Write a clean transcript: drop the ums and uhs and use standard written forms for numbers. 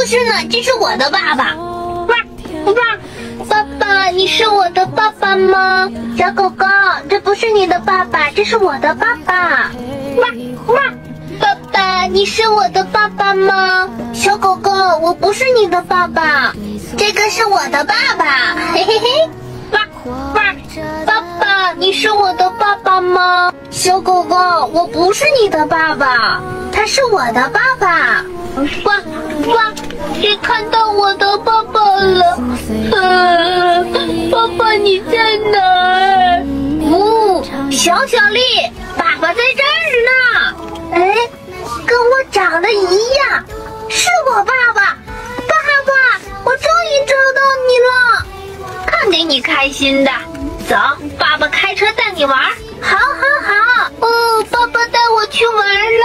是呢，这是我的爸爸。爸爸，你是我的爸爸吗？小狗狗，这不是你的爸爸，这是我的爸爸。爸爸，你是我的爸爸吗？小狗狗，我不是你的爸爸，这个是我的爸爸。嘿嘿嘿。爸爸，你是我的爸爸吗？小狗狗，我不是你的爸爸，他是我的爸爸。谁看到我的爸爸了？爸爸你在哪儿？小丽，爸爸在这儿呢。哎，跟我长得一样，是我爸爸。爸爸，我终于找到你了，看给你开心的。走，爸爸开车带你玩。好。爸爸带我去玩